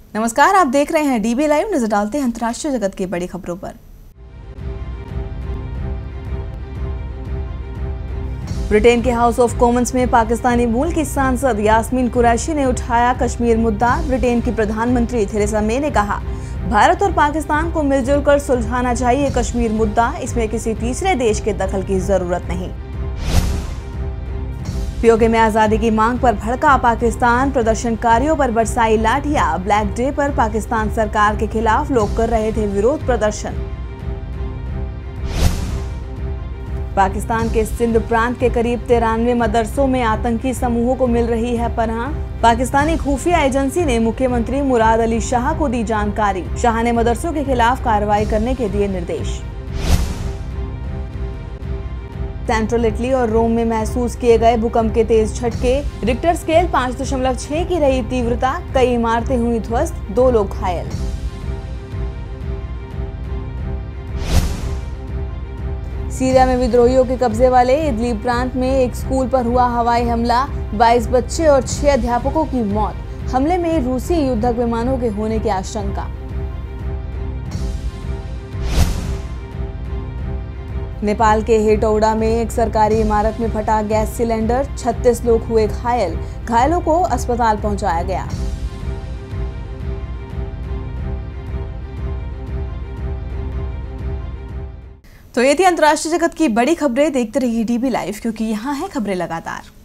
नमस्कार, आप देख रहे हैं डीबी लाइव। नजर डालते हैं अंतर्राष्ट्रीय जगत की बड़ी खबरों पर। ब्रिटेन के हाउस ऑफ कॉमन्स में पाकिस्तानी मूल की सांसद यास्मीन कुरैशी ने उठाया कश्मीर मुद्दा। ब्रिटेन की प्रधानमंत्री थेरेसा मे ने कहा, भारत और पाकिस्तान को मिलजुल कर सुलझाना चाहिए कश्मीर मुद्दा, इसमें किसी तीसरे देश के दखल की जरूरत नहीं। पीओके में आजादी की मांग पर भड़का पाकिस्तान, प्रदर्शनकारियों पर बरसाई लाठियां। ब्लैक डे पर पाकिस्तान सरकार के खिलाफ लोग कर रहे थे विरोध प्रदर्शन। पाकिस्तान के सिंध प्रांत के करीब 93 मदरसों में आतंकी समूहों को मिल रही है पनाह। पाकिस्तानी खुफिया एजेंसी ने मुख्यमंत्री मुराद अली शाह को दी जानकारी। शाह ने मदरसों के खिलाफ कार्रवाई करने के दिए निर्देश। सेंट्रल इटली और रोम में महसूस किए गए भूकंप के तेज झटके। रिक्टर स्केल 5.6 की रही तीव्रता। कई इमारतें हुई ध्वस्त, 2 लोग घायल। सीरिया में विद्रोहियों के कब्जे वाले इदलिब प्रांत में एक स्कूल पर हुआ हवाई हमला। 22 बच्चे और 6 अध्यापकों की मौत। हमले में रूसी युद्धक विमानों के होने की आशंका। नेपाल के हेटौड़ा में एक सरकारी इमारत में फटा गैस सिलेंडर। 36 लोग हुए घायल। घायलों को अस्पताल पहुंचाया गया। तो ये थी अंतर्राष्ट्रीय जगत की बड़ी खबरें। देखते रहिए डीबी लाइव, क्योंकि यहाँ है खबरें लगातार।